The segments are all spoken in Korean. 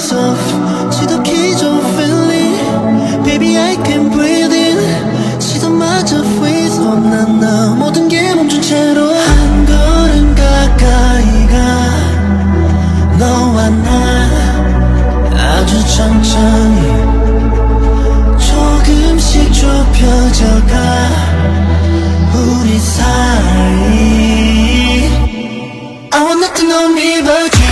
myself. 지독히 좋은 feeling. Baby I can breathe in. 시선마저 freeze on 난 나 모든 게 멈춘 채로 한 걸음 가까이 가. 너와 나 아주 천천히 조금씩 좁혀져가 우리 사이. I want nothing on me but you.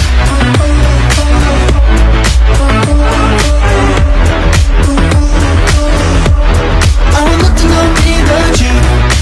I want nothing on me but you.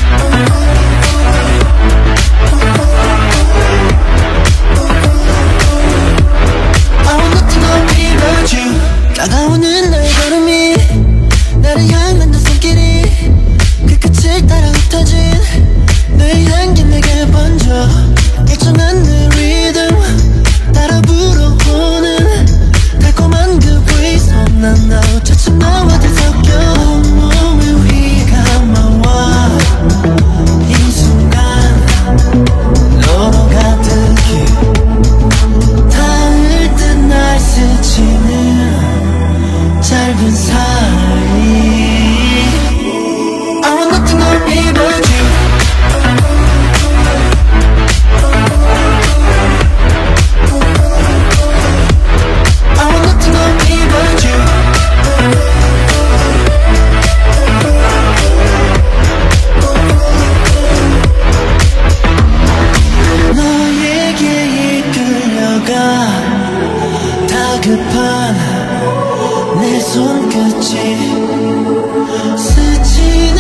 I want nothing on me but you. 다가오는 너의 걸음이 나를 향한 두 손길이 그 끝을 따라 흩어진 너의 향기 내게 번져. 일정한 그 리듬 따라 불어오는 달콤한 그 breeze. 난 너 차츰 너와 뒤섞여 온몸을 휘감아와 이 순간 너로 가득히 닿을 듯 날 스치는 짧은 사이. I want nothing on me but you. I want nothing on me but you. 너에게 이끌려가 다급한 내 손끝이 스치